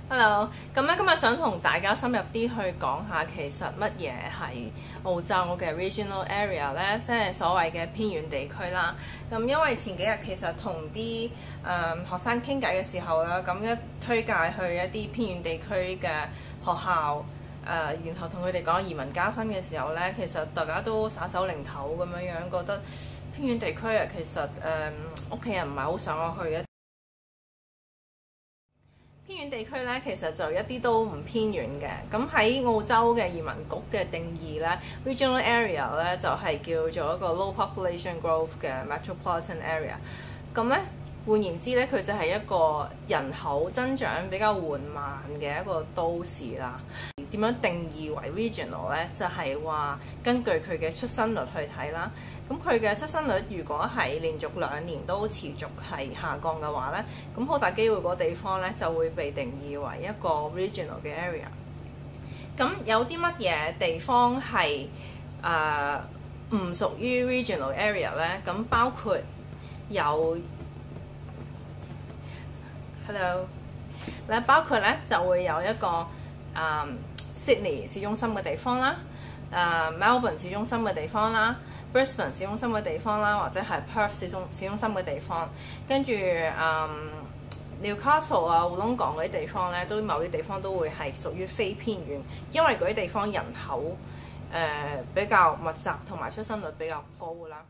Hello，咁咧今日想同大家深入啲去講下，其實乜嘢係澳洲嘅 regional area 咧，即係所謂嘅偏遠地區啦。咁因為前幾日其實同啲學生傾偈嘅時候啦，咁一推介去一啲偏遠地區嘅學校，然後同佢哋講移民加分嘅時候咧，其實大家都耍手擰頭咁樣樣，覺得偏遠地區啊，其實屋企人唔係好想我去一。偏遠地區咧，其實就一啲都唔偏遠嘅。咁喺澳洲嘅移民局嘅定義咧，regional area 咧就係叫做一個 low population growth 嘅 metropolitan area。咁咧換言之咧，佢就係一個人口增長比較緩慢嘅一個都市啦。點樣定義為 regional 咧？就係話根據佢嘅出生率去睇啦。咁佢嘅出生率如果係連續2年都持續係下降嘅話咧，咁好大機會嗰個地方咧就會被定義為一個 regional 嘅 area。咁有啲乜嘢地方係唔屬於 regional area 咧？咁包括有 Hello 咧，包括咧就會有一個Sydney 市中心嘅地方啦，Melbourne 市中心嘅地方啦。Brisbane 市中心嘅地方啦，或者係 Perth 市中心嘅地方，跟住Newcastle 啊、烏龍港嗰啲地方咧，都某啲地方都會係屬於非偏遠，因為嗰啲地方人口比較密集同埋出生率比較高啦。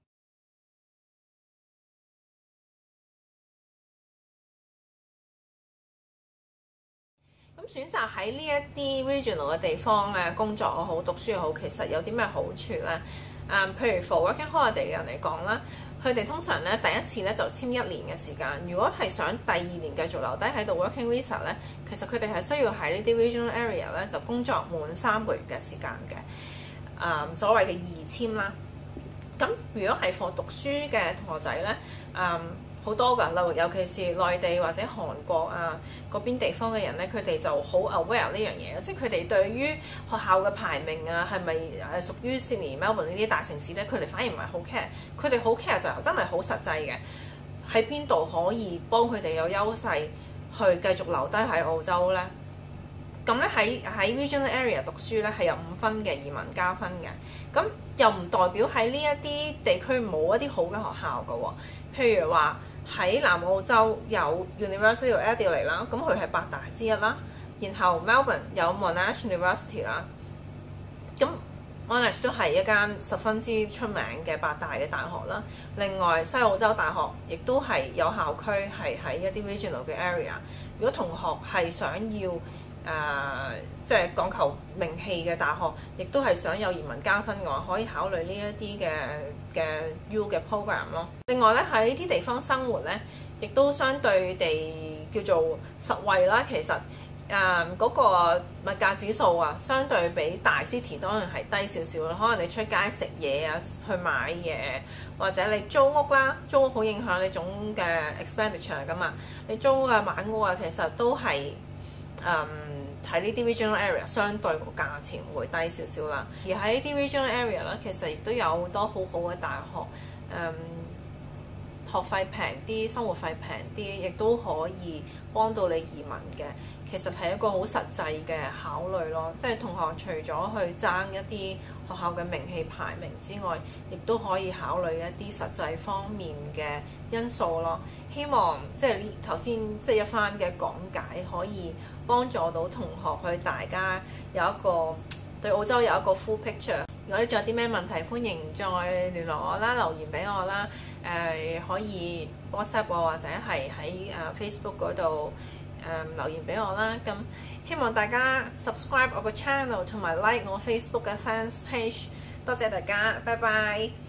咁選擇喺呢一啲 regional 嘅地方工作又好、讀書又好，其實有啲咩好處咧？譬如 for working holiday 嘅人嚟講啦，佢哋通常咧第一次咧就簽1年嘅時間。如果係想第2年繼續留低喺度 working visa 咧，其實佢哋係需要喺呢啲 regional area 咧就工作滿3個月嘅時間嘅，所謂嘅2簽啦。咁如果係 for 讀書嘅同學仔咧，好多㗎，例如尤其是內地或者韓國嗰邊地方嘅人咧，佢哋就好 aware 呢樣嘢，即係佢哋對於學校嘅排名係咪屬於 Sydney、Melbourne 呢啲大城市咧，佢哋反而唔係好 care，佢哋好 care 就真係好實際嘅，喺邊度可以幫佢哋有優勢去繼續留低喺澳洲咧。咁咧喺 regional area 讀書咧係有5分嘅移民加分嘅，咁又唔代表喺呢一啲地區冇一啲好嘅學校㗎喎，譬如話。喺南澳洲有 University of Adelaide 啦，咁佢係8大之一啦。然後 Melbourne 有 Monash University 啦，咁 Monash 都係一間十分之出名嘅8大嘅大學啦。另外西澳洲大學亦都係有校區係喺一啲 regional 嘅 area。如果同學係想要即係講求名氣嘅大學，亦都係想有移民加分嘅話，可以考慮呢一啲嘅 U 嘅 program 咯。另外咧喺呢啲地方生活咧，亦都相對地叫做實惠啦。其實嗰個物價指數相對比大 city 當然係低少少啦。可能你出街食嘢去買嘢，或者你租屋啦，租屋好影響你總嘅 expenditure 噶嘛。你租屋買屋其實都係喺呢啲 regional area 相對個價錢會低少少啦，而喺呢啲 regional area 咧，其實亦都有好多好好嘅大學，學費平啲，生活費平啲，亦都可以幫到你移民嘅。其實係一個好實際嘅考慮咯，即係同學除咗去爭一啲學校嘅名氣排名之外，亦都可以考慮一啲實際方面嘅因素咯。希望即係呢頭先即係一番嘅講解，可以幫助到同學去大家有一個對澳洲有一個 full picture。如果你仲有啲咩問題，歡迎再聯絡我啦，留言俾我啦。可以 WhatsApp 我或者係喺Facebook 嗰度留言俾我啦。咁希望大家 subscribe 我個 channel 同埋 like 我 Facebook 嘅 fans page。多謝大家，拜拜。